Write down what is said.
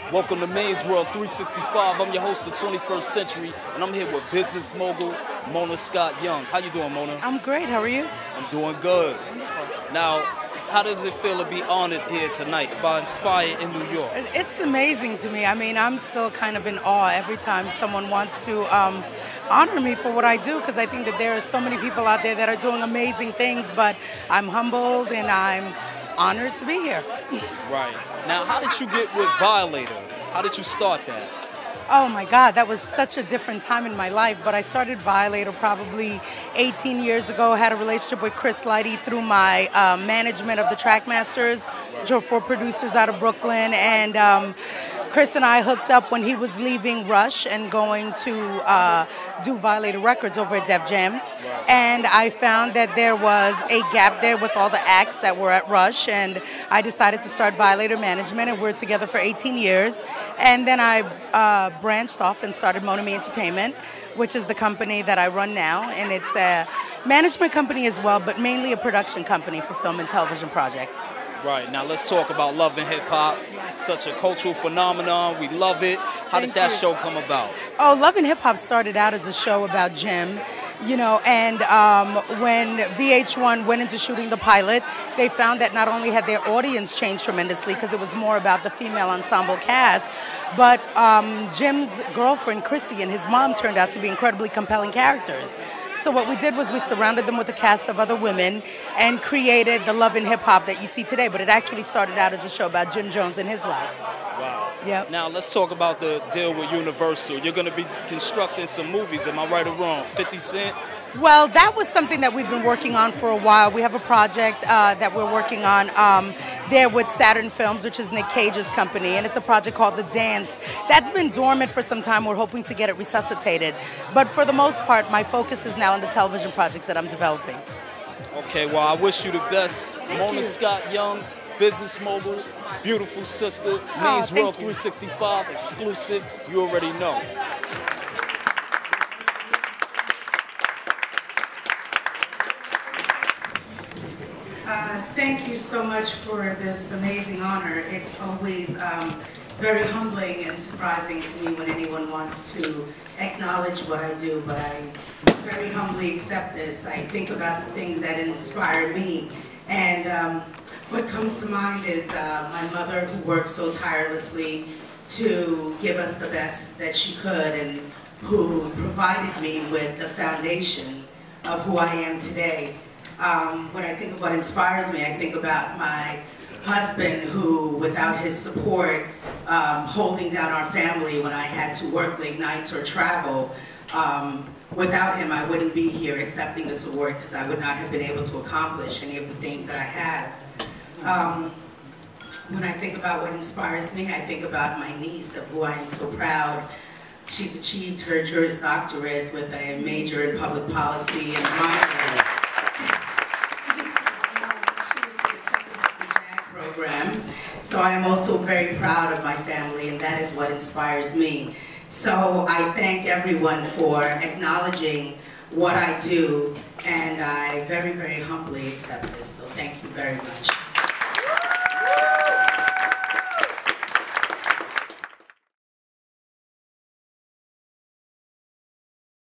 Welcome to Maine's World 365. I'm your host, the 21st Century, and I'm here with business mogul Mona Scott Young. How you doing, Mona? I'm great. How are you? I'm doing good. Wonderful. Now, how does it feel to be honored here tonight by Inspire in New York? It's amazing to me. I mean, I'm still kind of in awe every time someone wants to honor me for what I do, because I think that there are so many people out there that are doing amazing things, but I'm humbled and I'm honored to be here. Right. Now, how did you get with Violator? How did you start that? Oh my God, that was such a different time in my life, but I started Violator probably 18 years ago. Had a relationship with Chris Lighty through my management of the Trackmasters, which are 4 producers out of Brooklyn, and Chris and I hooked up when he was leaving Rush and going to do Violator Records over at Def Jam. And I found that there was a gap there with all the acts that were at Rush, and I decided to start Violator Management, and we're together for 18 years. And then I branched off and started Monami Entertainment, which is the company that I run now, and it's a management company as well, but mainly a production company for film and television projects. Right. Now let's talk about Love and Hip Hop. Yes. Such a cultural phenomenon. We love it. How did that show come about? Oh, Love and Hip Hop started out as a show about Jim, you know, and when VH1 went into shooting the pilot, they found that not only had their audience changed tremendously because it was more about the female ensemble cast, but Jim's girlfriend, Chrissy, and his mom turned out to be incredibly compelling characters. So what we did was we surrounded them with a cast of other women and created the Love and Hip Hop that you see today. But it actually started out as a show about Jim Jones and his life. Wow. Yep. Now let's talk about the deal with Universal. You're going to be constructing some movies. Am I right or wrong? 50 Cent? Well, that was something that we've been working on for a while. We have a project that we're working on there with Saturn Films, which is Nick Cage's company, and it's a project called The Dance. That's been dormant for some time. We're hoping to get it resuscitated. But for the most part, my focus is now on the television projects that I'm developing. Okay, well, I wish you the best. Mona you. Scott Young, business mogul, beautiful sister, Maine's World 365, exclusive. You already know. Thank you so much for this amazing honor. It's always very humbling and surprising to me when anyone wants to acknowledge what I do, but I very humbly accept this. I think about the things that inspire me, and what comes to mind is my mother, who worked so tirelessly to give us the best that she could, and who provided me with the foundation of who I am today. When I think of what inspires me, I think about my husband who, without his support, holding down our family when I had to work late nights or travel, without him I wouldn't be here accepting this award, because I would not have been able to accomplish any of the things that I have. When I think about what inspires me, I think about my niece, of who I am so proud. She's achieved her Juris Doctorate with a major in public policy and minor. So I am also very proud of my family, and that is what inspires me. So I thank everyone for acknowledging what I do, and I very, very humbly accept this. So thank you very much.